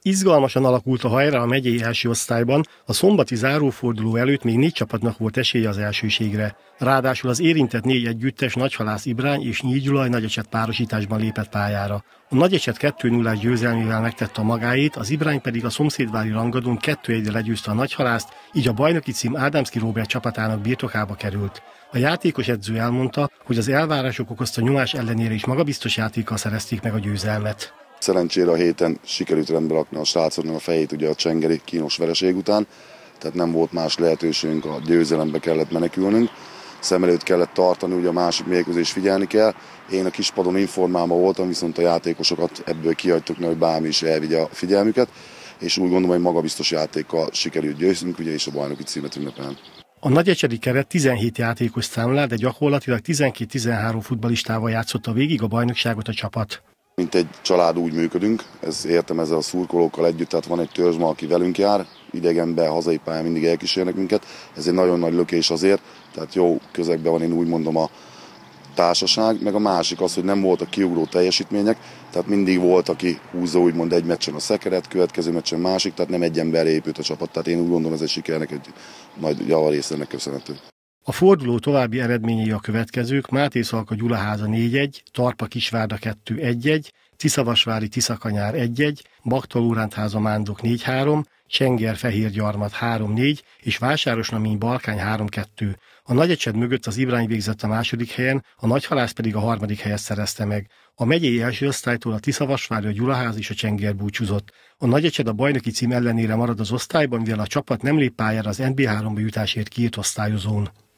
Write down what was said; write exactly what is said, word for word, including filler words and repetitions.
Izgalmasan alakult a hajrá a megyei első osztályban, a szombati záróforduló előtt még négy csapatnak volt esélye az elsőségre. Ráadásul az érintett négy együttes Nagyhalász Ibrány és Nyígyulaj Nagyecset párosításban lépett pályára. A Nagyecset kettő nullás győzelmével megtette a magáét, az Ibrány pedig a szomszédvári rangadón kettő egyre legyőzte a Nagyhalászt, így a bajnoki cím Ádámszky Róbert csapatának birtokába került. A játékos edző elmondta, hogy az elvárások okozta nyomás ellenére is magabiztos játékkal szerezték meg a győzelmet. Szerencsére a héten sikerült rendbe rakni a srácoknak a fejét ugye a csengeri kínos vereség után, tehát nem volt más lehetőségünk, a győzelembe kellett menekülnünk. Szem előtt kellett tartani, ugye a másik mérkőzés figyelni kell. Én a kispadon informálva voltam, viszont a játékosokat ebből kihagytuk, hogy bármi is elvigye a figyelmüket, és úgy gondolom, hogy magabiztos játékkal sikerült győznünk, ugye, és a bajnoki címet ünnepelni. A nagyecsedi keret tizenhét játékos számlál, de gyakorlatilag tizenkét-tizenhárom futballistával játszotta végig a bajnokságot a csapat. Mint egy család úgy működünk, ez értem ezzel a szurkolókkal együtt, tehát van egy törzsma, aki velünk jár, idegenben, hazai pályán mindig elkísérnek minket, ez egy nagyon nagy lökés azért, tehát jó közegben van, én úgy mondom, a társaság, meg a másik az, hogy nem voltak kiugró teljesítmények, tehát mindig volt, aki húzza úgymond egy meccsen a szekeret, következő meccsen másik, tehát nem egy emberre épült a csapat, tehát én úgy gondolom, ez egy sikernek egy nagy javarész ennek köszönhető. A forduló további eredményei a következők: Máté Szalka Gyulaháza négy egy, Tarpa Kisvárda kettő egy, Tiszavasvári Tiszakanyár egy egy, Bakta Lórántháza Mándok négy három, Csenger Fehérgyarmat három négy és Vásárosnamény Balkány három kettő. A Nagyecsed mögött az Ibrány végzett a második helyen, a Nagyhalász pedig a harmadik helyet szerezte meg. A megyei első osztálytól a Tiszavasvári, a Gyulaház és a Csenger búcsúzott. A Nagyecsed a bajnoki cím ellenére marad az osztályban, mivel a csapat nem lép pályára az en bé háromba jutásért kiírt osztályozón.